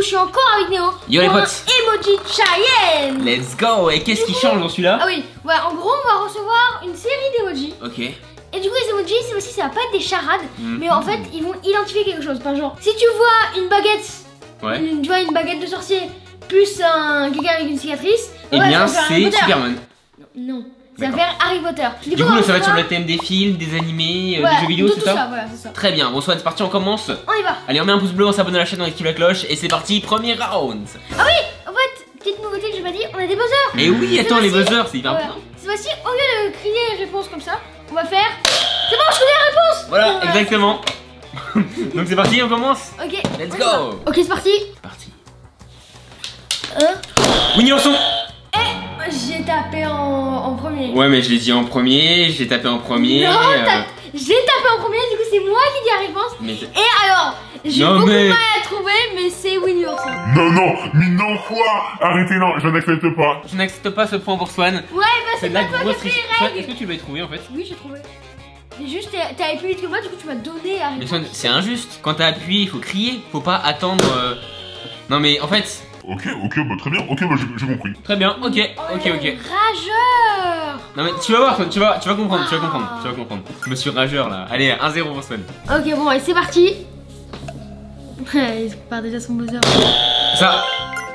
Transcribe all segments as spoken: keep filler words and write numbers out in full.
je suis encore avec Néo. Yo les potes. Emoji Challenge. Let's go. Et qu'est-ce qui change dans celui-là? Ah oui, ouais, en gros on va recevoir une série d'emojis. Ok. Et du coup les emojis c'est aussi, ça va pas être des charades, mmh. mais en fait ils vont identifier quelque chose. Par genre, si tu vois une baguette, ouais. une, tu vois une baguette de sorcier plus un quelqu'un avec une cicatrice, et ouais, bien c'est Superman. Non, ça va faire Harry Potter. Du, du coup, coup ça va être sur le thème des films, des animés, euh, ouais, des jeux vidéo, c'est ça, ça, voilà, ça Très bien, bon soit c'est parti, on commence. On y va. Allez, on met un pouce bleu, on s'abonne à la chaîne, on active la cloche et c'est parti, premier round. Ah oui, en fait, petite nouveauté que j'ai pas dit, on a des buzzers. Et oui, attends, les buzzers, c'est hyper important. Cette fois-ci, au lieu de crier les réponses comme ça, on va faire... C'est bon, je connais la réponse. Voilà, voilà. Exactement. Donc c'est parti, on commence. Ok, let's go. Ok, c'est parti. C'est parti. Hein? Winnie l'ourson. Eh, j'ai tapé en, en premier. Ouais, mais je l'ai dit en premier, j'ai tapé en premier. Non, euh... j'ai tapé en premier, du coup c'est moi qui dis la réponse. Mais... Et alors, j'ai beaucoup mais... de mal à trouver, mais c'est Winnie l'ourson. Non, non, mais non, quoi? Arrêtez, non, je n'accepte pas. Je n'accepte pas ce point pour Swan. Ouais, bah c'est pas toi qui as fait les règles. Est-ce que tu l'as trouvé en fait? Oui, j'ai trouvé. Mais juste, t'as appuyé plus vite que moi, du coup tu m'as donné la réponse. Mais Swan, c'est injuste. Quand t'as appuyé, il faut crier, faut pas attendre. Euh... Non, mais en fait. Ok, ok, bah très bien, ok, bah j'ai compris. Très bien, ok, oh, ok, ok. Rageur. Non mais tu vas voir, tu vas, tu vas comprendre, tu vas comprendre, tu vas comprendre. Monsieur Rageur là. Allez, un zéro pour Swan. Ok, bon, allez, c'est parti. Il prépare déjà son buzzer. Ça.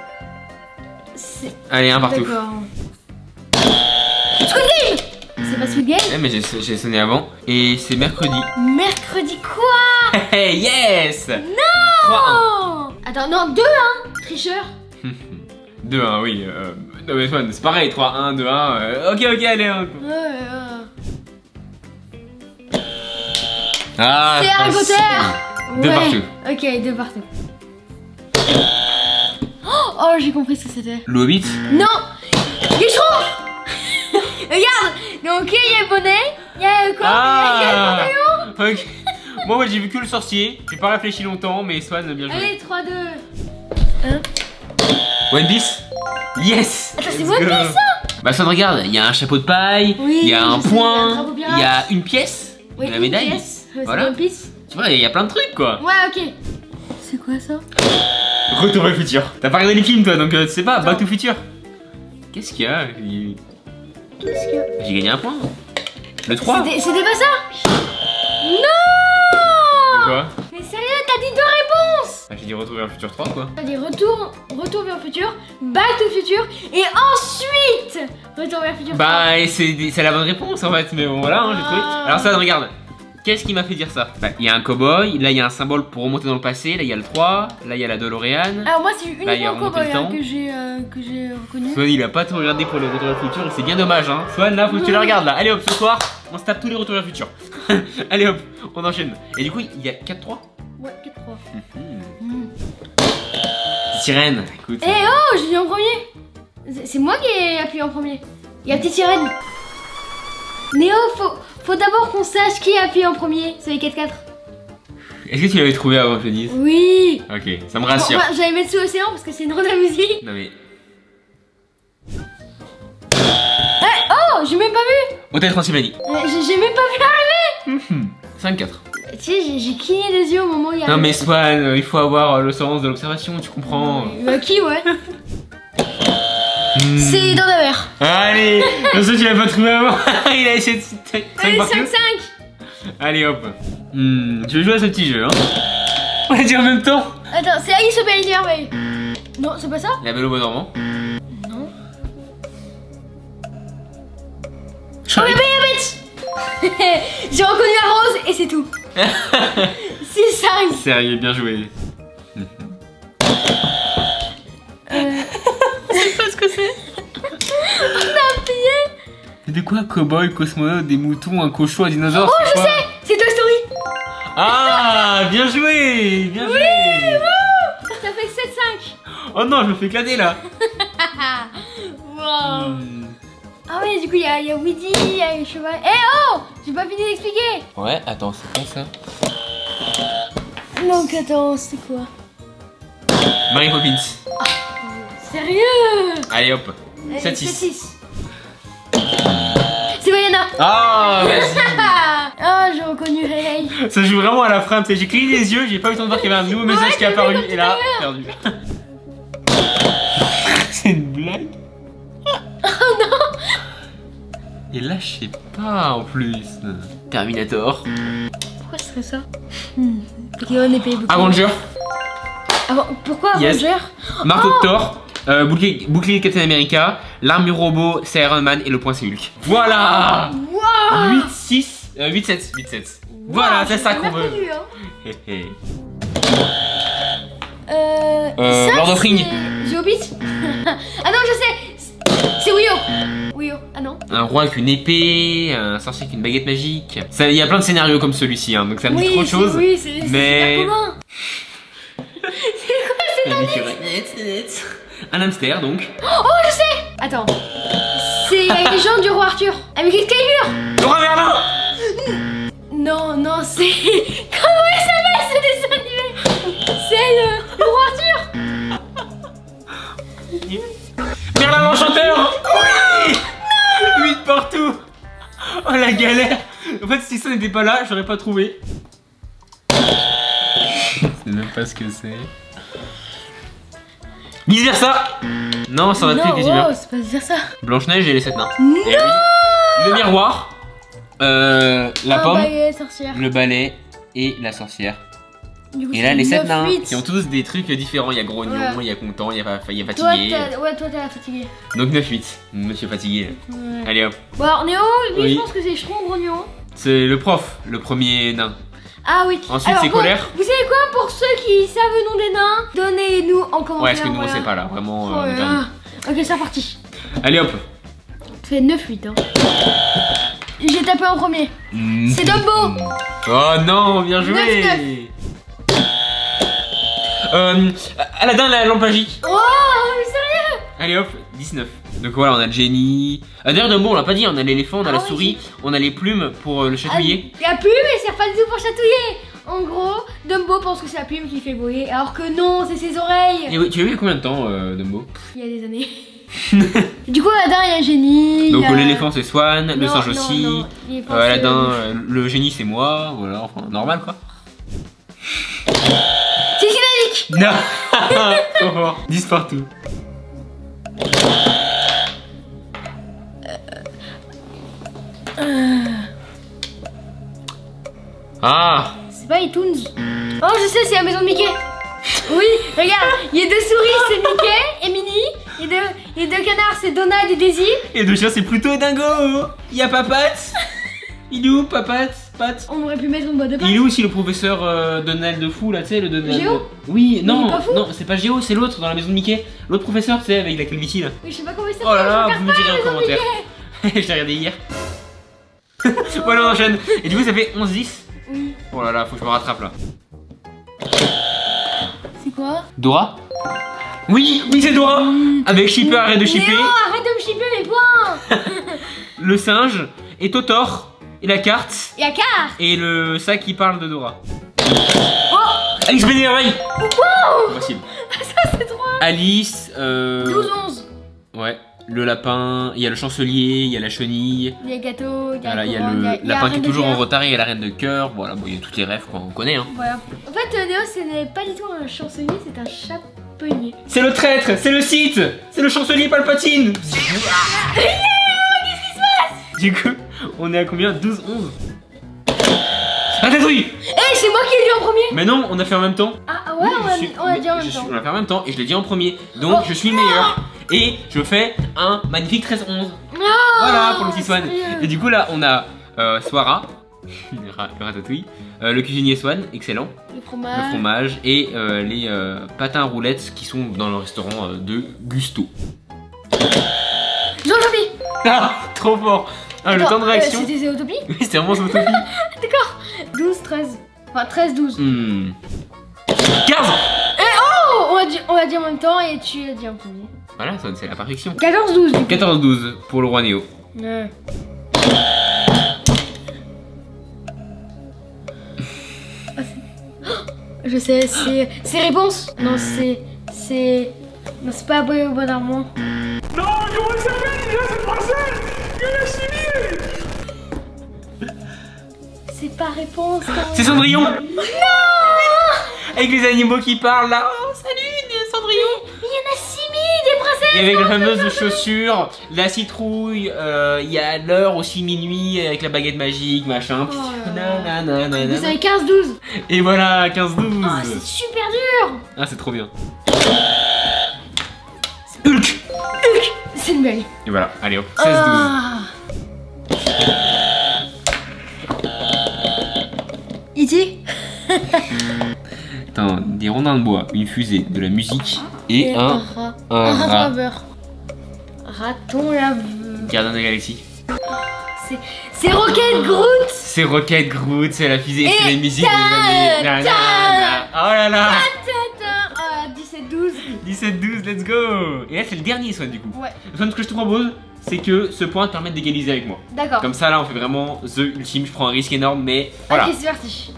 Allez, un partout. D'accord. Squid Game. C'est pas Squid Game? Eh, mais j'ai sonné avant. Et c'est mercredi. Mercredi quoi? Hey, yes. Non. trois un. Attends, non, deux un. Tricheur. deux un, oui. Euh, non mais Swan, c'est pareil, trois un, deux un. Euh, ok, ok, allez. Hein. Ouais, ouais. Ah, c'est Harry Potter. Deux ouais. partout. Ok, deux partout. Oh, oh j'ai compris ce que c'était. Le Hobbit. Non. Les Schtroumpfs. Regarde. Donc il y a le bonnet, il y a quoi? Ah, il y a le panthéon. Ok. Moi, ouais, j'ai vu que le sorcier. J'ai pas réfléchi longtemps, mais Swan, bien joué. Allez, trois deux. Hein? One Piece. Yes. Attends, c'est One Piece ça? Bah Swan, regarde, il y a un chapeau de paille, il oui, y a un point, il y, y a une pièce, oui, de la médaille. Une pièce. Ouais, voilà. One Piece. Tu vois, il y a plein de trucs quoi. Ouais, ok. C'est quoi ça? Retour vers le futur. T'as pas regardé les films toi, donc euh, tu sais pas, Back to Future. Qu'est-ce qu'il y a? Il... Qu'est-ce qu'il y a? J'ai gagné un point. Le trois. C'était pas ça? Non. Quoi? Mais sérieux, t'as dit deux réponses? Ah, j'ai dit Retour vers le futur trois quoi. T'as dit retour, retour vers le futur, Back to the Future et ensuite Retour vers le futur. Bah c'est la bonne réponse en fait, mais bon voilà, hein, j'ai trouvé. Alors ça, regarde. Qu'est-ce qui m'a fait dire ça? Bah, il y a un cowboy, là il y a un symbole pour remonter dans le passé, là il y a le trois, là il y a la DeLorean. Alors moi c'est uniquement le cowboy hein, que j'ai euh, que j'ai reconnu. Swan il a pas tout regardé pour le Retour vers le futur et c'est bien dommage hein. Swan là faut que tu le regardes là. Allez hop, ce soir on se tape tous les Retours vers le futur. Allez hop, on enchaîne. Et du coup il y a quatre trois. Ouais, quatre trois. Mmh. Mmh. Sirène, écoute. Eh oh, j'ai dit en premier. C'est moi qui ai appuyé en premier. Il y a petite sirène. Néo, faut, faut d'abord qu'on sache qui a appuyé en premier sur les quatre quatre. Est-ce que tu l'avais trouvé avant que je le dise? Oui. Ok, ça me rassure. Bon, j'allais mettre sous l'océan parce que c'est une drôle de musique. Non mais... Eh oh, j'ai même pas vu. Hôtel Transylvanie. Euh, j'ai même pas vu arriver. Mmh. cinq quatre. Tu sais, j'ai cligné les yeux au moment où il y a... Non mais Swan, euh, il faut avoir euh, le sens de l'observation, tu comprends. Bah qui, ouais. Mmh. C'est dans la mer. Allez, comme ça tu l'as pas trouvé avant. Il a essayé de... Allez, cinq cinq. Allez hop. Mmh. Tu veux jouer à ce petit jeu hein? On l'a dit en même temps. Attends, c'est Alice au Pays des Merveilles. Non, c'est pas ça? La Belle au Bois dormant. Non. Oh bébé bête. J'ai reconnu la rose et c'est tout. six cinq. Sérieux, bien joué. Euh... Je sais pas ce que c'est. On a appuyé. C'est de quoi? Cowboy, cosmonaute, des moutons, un cochon, un dinosaure? Oh je sais. C'est Toy Story. Ah, bien joué. Bien joué. Oui, bon. Ça fait sept cinq. Oh non, je me fais éclater là. Wow. Mmh. Ah oui, du coup, il y, y a Woody, il y a le cheval. Eh oh, j'ai pas fini d'expliquer. Ouais, attends, c'est quoi ça? Donc, attends, c'est quoi? Mary Poppins. Ah, sérieux? Allez hop, Allez, sept six. C'est Vaiana. Ah, vas-y. Ah, j'ai reconnu Ray. Ça joue vraiment à la fin, tu sais, j'ai cligné les yeux, j'ai pas eu le temps de voir qu'il y avait un nouveau message ouais, qui est apparu, comme et là, tout à perdu. C'est une blague. Oh non. Et là, je sais pas en plus. Terminator. Pourquoi ce serait ça? hmm. Ok, on est payé beaucoup. Avenger. Avant, pourquoi Yes. Avenger? Marteau Oh de Thor. Euh, bouclier, bouclier de Captain America. L'armure robot, c'est Iron Man. Et le point, c'est Hulk. Voilà. Wow. huit, six, euh, huit, sept. huit, sept. Voilà, c'est ça qu'on veut. Connu, hein. Hé, hé. Euh, Euh, ça, Lord of Ring. c'est The Hobbit. Ah non, je sais. C'est Wio. Wio. Ah non. Un roi avec une épée, un sorcier avec une baguette magique. Ça, il y a plein de scénarios comme celui-ci, hein, donc ça me dit Oui, trop de c'est- choses. oui, c'est c'est mais- super commun. C'est quoi cet indice? Un hamster donc. Oh, je sais. Attends. C'est la légende du roi Arthur. Avec Excalibur. Laura Merlin. Non, non, c'est... Comment il s'appelle ce dessin animé? C'est le... le roi Arthur. Merlin l'enchanteur. Oui. huit partout. Oh la galère. En fait si ça n'était pas là, j'aurais pas trouvé. Je sais même pas ce que c'est. Vice versa. Non, ça aurait pu Non, être quasiment. wow, c'est pas dire ça. Blanche-Neige et les sept nains. Non. Eh oui. Le miroir. Euh, la Un pomme. baguette sorcière. Le balai et la sorcière. Du coup, Et c'est là, les sept neuf, nains huit. qui ont tous des trucs différents. Il y a grognon, Ouais. il y a content, il y a, fa- il y a Toi, fatigué. t'as... Ouais, toi, t'as fatigué. Donc neuf huit. Monsieur fatigué. Ouais. Allez hop. Bon, alors, Néo, lui, Oui. je pense que c'est Chron Grognon. C'est le prof, le premier nain. Ah oui. Ensuite, Alors, c'est bon, colère. Vous savez quoi, pour ceux qui savent le nom des nains, donnez-nous en commentaire. Ouais, parce que nous voilà. on sait pas là, vraiment. Oh euh, là on est perdu. là. Ok, c'est parti. Allez hop. Ça fait neuf huit. Hein. J'ai tapé en premier. Mm. C'est Dumbo. Oh non, bien joué. neuf, Euh, Aladdin, la lampe magique. Oh, mais sérieux? Allez hop, dix-neuf. Donc voilà, on a le génie. Ah, d'ailleurs, Dumbo, on l'a pas dit, on a l'éléphant, on a Ah la oui, souris, on a les plumes pour euh, le chatouiller. Ah, la plume, elle sert pas du tout pour chatouiller. En gros, Dumbo pense que c'est la plume qui fait voler, alors que non, c'est ses oreilles. Et oui, tu as vu combien de temps, euh, Dumbo? Il y a des années. Du coup, Aladdin, il y a Génie. Donc il y a- euh, l'éléphant c'est Swan, le Non, singe non, aussi, non, l'éléphant, euh, c'est- Aladdin, euh, le génie c'est moi, voilà, enfin normal quoi. C'est Cédric. Non. Trop fort. dix partout. Ah. C'est pas iTunes. Oh, je sais, c'est la maison de Mickey. Oui, regarde, il y a deux souris, c'est Mickey et Minnie. Il y a deux, il y a deux canards, c'est Donald et Daisy. Et deux chiens c'est plutôt dingo. Il y a Papat. Il est où Papat? Pat. On aurait pu mettre une boîte de pain. Il est où aussi le professeur euh, Donald de fou là, tu sais, le Donald. Géo. Oui, il non, est pas fou non, c'est pas Géo, c'est l'autre dans la maison de Mickey. L'autre professeur, tu sais, avec la calvitie là. Oui, je sais pas comment il s'appelle. Oh là je là, regarde vous me pas direz la en maison de commentaire. Mickey. Je l'ai regardé hier. Voilà, on enchaîne. Et du coup, ça fait onze dix. Oui. Oh là là, faut que je me rattrape là. C'est quoi? Dora? Oui, oui, c'est Dora. Avec Shipper, arrête de shipper. Léo, arrête de me shipper mes points. Le singe et Totor. Et la carte. Et la carte. Et le sac qui parle de Dora. Oh, Alice Bénéraille. wow. Possible. Ça, c'est trop. Alice. Euh... douze onze. Ouais. Le lapin. Il y a le chancelier. Il y a la chenille. Il y a gâteau, il y a Voilà, il y a couronne, le il y a- il y a lapin la qui est reine de toujours en cœur. retard et il y a la reine de cœur. Voilà, bon, il y a toutes les rêves qu'on connaît. Hein. Voilà. En fait, euh, Néo, ce n'est pas du tout un chansonnier, c'est un chaperonnier. C'est le traître, c'est le Sith, c'est le chancelier Palpatine. Qu'est-ce qui se passe? Du coup, on est à combien? douze, onze. Ratatouille. Eh, c'est moi qui l'ai dit en premier. Mais non, on a fait en même temps. Ah, ah ouais, Oui, on je a, suis- on a mais dit en je même suis- temps. On l'a fait en même temps et je l'ai dit en premier. Donc Oh, je suis le meilleur. Et je fais un magnifique treize onze. Voilà pour le petit Swan. sérieux. Et du coup là, on a euh, Soara, le ra- le ratatouille, euh, le cuisinier Swan, excellent, Le le fromage. fromage et euh, les euh, patins à roulettes qui sont dans le restaurant euh, de Gusto. Zootopie. Ah, trop fort. Ah, le Attends, temps de réaction. euh, C'était Zootopie. Oui, c'était vraiment Zootopie. D'accord. douze, treize. Enfin, treize, douze. Hmm. quinze. Oh, on a, dit, on a dit en même temps et tu l'as dit en premier. Voilà, ça, c'est la perfection. quatorze, douze. du coup. quatorze douze pour le roi Néo. Ouais. Ah, c'est- Oh, je sais, c'est. C'est réponse. Non, c'est. C'est. Non, c'est pas Boy au bon Armand. Non, comment il s'appelle déjà cette princesse? Il a chimie. C'est pas réponse. quand même. C'est Cendrillon. Non. Avec les animaux qui parlent là. Oh, salut Cendrillon. Mais il y en a six mille des princesses. Et avec la fameuse chaussure, la citrouille, euh, il y a l'heure aussi minuit avec la baguette magique, machin. Oh Na, na, na, na, Vous na. avez quinze douze. Et voilà, quinze douze. Oh, c'est super dur. Ah, c'est trop bien. Hulk. Hulk. C'est une blague. Et voilà, allez hop, seize douze. Ah. E T. Attends, des rondins de bois, une fusée, de la musique et, Et un, rat. un Un rat. rat laveur. Raton laveur. Gardien de la galaxie. C'est- C'est Rocket Groot. C'est Rocket Groot, c'est la fusée, Et c'est la musique. ta- Na, na, ta- na. Oh là là. Ah, dix-sept douze. dix-sept douze, let's go. Et là c'est le dernier Swan du coup. Ouais. Swan, ce que je te propose, c'est que ce point te permette d'égaliser avec moi. D'accord. Comme ça là on fait vraiment the ultime, je prends un risque énorme mais voilà. Ok, c'est parti.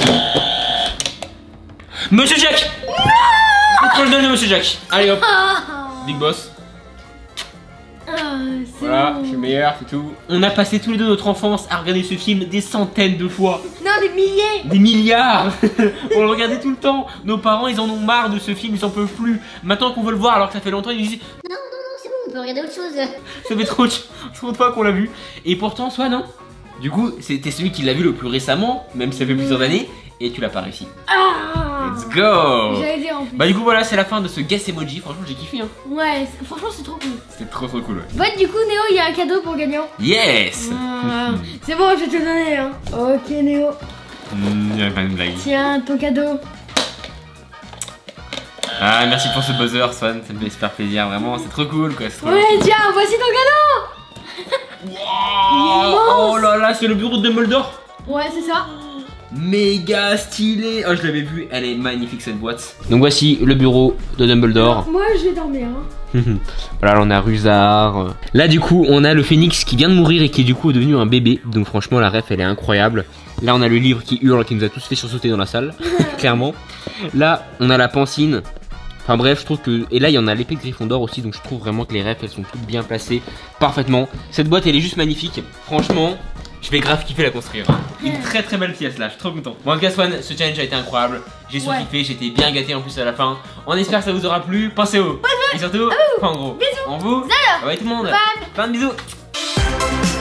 Monsieur Jack. Non. Le de Monsieur Jack. Allez hop, Ah, Big Boss. ah, c'est Voilà, bon. je suis meilleur, c'est tout. On a passé tous les deux notre enfance à regarder ce film des centaines de fois. Non, des milliers. Des milliards. On le regardait tout le temps. Nos parents ils en ont marre de ce film, ils en peuvent plus. Maintenant qu'on veut le voir alors que ça fait longtemps, ils nous disent Non, non, non, c'est bon, on peut regarder autre chose. ça fait trop, trop de fois qu'on l'a vu. Et pourtant, soit non. Du coup, c'était celui qui l'a vu le plus récemment, même si ça fait plusieurs années, et tu l'as pas réussi. Ah. Let's go. J'allais dire en plus. Bah du coup voilà, c'est la fin de ce Guess Emoji. Franchement, j'ai kiffé hein. Ouais, c'est- franchement, c'est trop cool. C'était trop trop cool. Ouais. Bon, du coup, Néo, il y a un cadeau pour le gagnant. Yes. Ah, c'est bon, je vais te le donner. Hein. Ok, Néo. Mmh, il y avait pas une blague. Tiens, ton cadeau. Ah, merci pour ce buzzer, Swan. Ça me fait super plaisir, vraiment. C'est trop cool quoi. C'est trop Ouais, tiens, voici ton cadeau. Wow. Oh là là, c'est le bureau de Dumbledore. Ouais, c'est ça. Méga stylé. Oh, je l'avais vu. Elle est magnifique cette boîte. Donc voici le bureau de Dumbledore. Moi, je vais dormir. Hein. Voilà, là on a Rusard. Là du coup on a le phénix qui vient de mourir et qui est du coup devenu un bébé. Donc franchement la ref elle est incroyable. Là on a le livre qui hurle, qui nous a tous fait sursauter dans la salle. Clairement. Là on a la pancine. Enfin bref, je trouve que... Et là il y en a l'épée de Gryffondor aussi. Donc je trouve vraiment que les refs elles sont toutes bien placées. Parfaitement. Cette boîte elle est juste magnifique. Franchement je vais grave kiffer la construire. Une très très belle pièce là, je suis trop content. Bon en tout cas Swan, ce challenge a été incroyable. J'ai surkiffé, ouais. J'étais bien gâté en plus à la fin. On espère que ça vous aura plu. Pensez au... Et surtout, enfin en gros, Bisous. on vous... Zara. Bye bye tout le monde. Bye. Plein de bisous.